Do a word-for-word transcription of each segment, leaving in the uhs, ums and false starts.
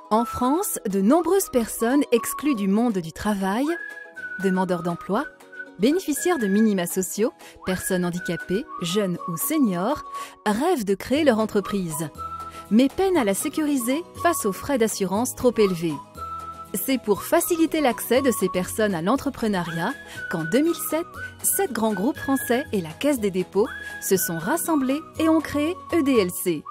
En France, de nombreuses personnes exclues du monde du travail, demandeurs d'emploi, bénéficiaires de minima sociaux, personnes handicapées, jeunes ou seniors, rêvent de créer leur entreprise, mais peinent à la sécuriser face aux frais d'assurance trop élevés. C'est pour faciliter l'accès de ces personnes à l'entrepreneuriat qu'en deux mille sept, sept grands groupes français et la Caisse des dépôts se sont rassemblés et ont créé E D L C.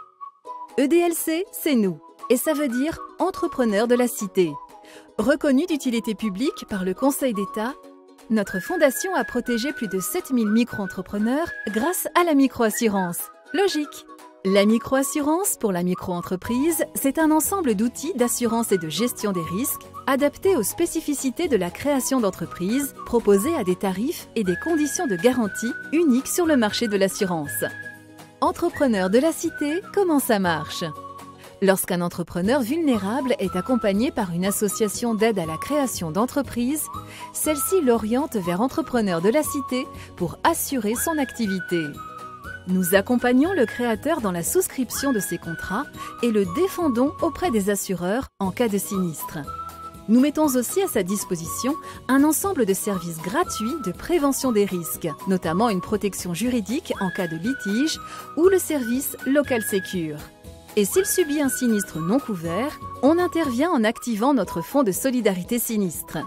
E D L C, c'est nous, et ça veut dire Entrepreneurs de la Cité. Reconnus d'utilité publique par le Conseil d'État, notre fondation a protégé plus de sept mille micro-entrepreneurs grâce à la microassurance. Logique! La microassurance pour la micro-entreprise, c'est un ensemble d'outils d'assurance et de gestion des risques adaptés aux spécificités de la création d'entreprise, proposés à des tarifs et des conditions de garantie uniques sur le marché de l'assurance. Entrepreneurs de la Cité, comment ça marche? Lorsqu'un entrepreneur vulnérable est accompagné par une association d'aide à la création d'entreprise, celle-ci l'oriente vers Entrepreneurs de la Cité pour assurer son activité. Nous accompagnons le créateur dans la souscription de ses contrats et le défendons auprès des assureurs en cas de sinistre. Nous mettons aussi à sa disposition un ensemble de services gratuits de prévention des risques, notamment une protection juridique en cas de litige ou le service Local Secure. Et s'il subit un sinistre non couvert, on intervient en activant notre fonds de solidarité sinistre.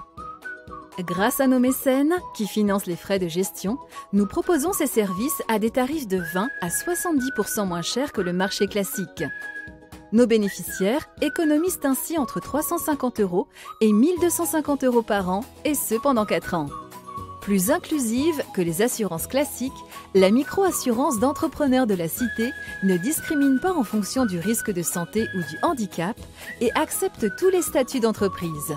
Grâce à nos mécènes, qui financent les frais de gestion, nous proposons ces services à des tarifs de vingt à soixante-dix pour cent moins chers que le marché classique. Nos bénéficiaires économisent ainsi entre trois cent cinquante euros et mille deux cent cinquante euros par an, et ce pendant quatre ans. Plus inclusive que les assurances classiques, la micro-assurance d'entrepreneurs de la Cité ne discrimine pas en fonction du risque de santé ou du handicap et accepte tous les statuts d'entreprise.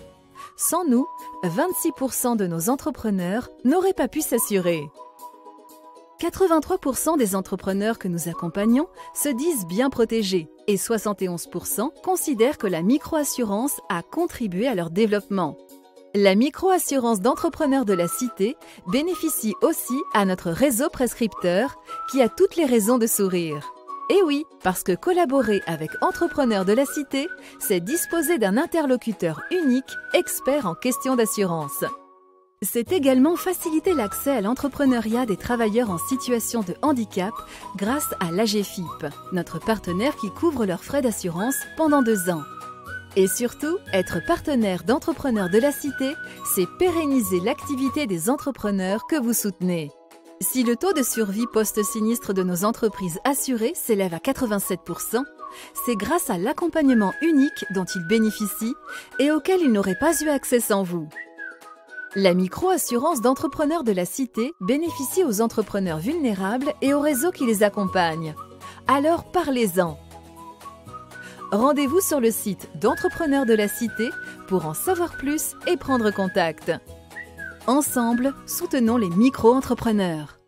Sans nous, vingt-six pour cent de nos entrepreneurs n'auraient pas pu s'assurer. quatre-vingt-trois pour cent des entrepreneurs que nous accompagnons se disent bien protégés et soixante et onze pour cent considèrent que la micro-assurance a contribué à leur développement. La micro-assurance d'entrepreneurs de la Cité bénéficie aussi à notre réseau prescripteur qui a toutes les raisons de sourire. Et oui, parce que collaborer avec Entrepreneurs de la Cité, c'est disposer d'un interlocuteur unique, expert en questions d'assurance. C'est également faciliter l'accès à l'entrepreneuriat des travailleurs en situation de handicap grâce à l'A G F I P, notre partenaire qui couvre leurs frais d'assurance pendant deux ans. Et surtout, être partenaire d'Entrepreneurs de la Cité, c'est pérenniser l'activité des entrepreneurs que vous soutenez. Si le taux de survie post-sinistre de nos entreprises assurées s'élève à quatre-vingt-sept pour cent, c'est grâce à l'accompagnement unique dont ils bénéficient et auquel ils n'auraient pas eu accès sans vous. La micro-assurance d'entrepreneurs de la Cité bénéficie aux entrepreneurs vulnérables et au réseau qui les accompagne. Alors parlez-en! Rendez-vous sur le site d'Entrepreneurs de la Cité pour en savoir plus et prendre contact. Ensemble, soutenons les micro-entrepreneurs.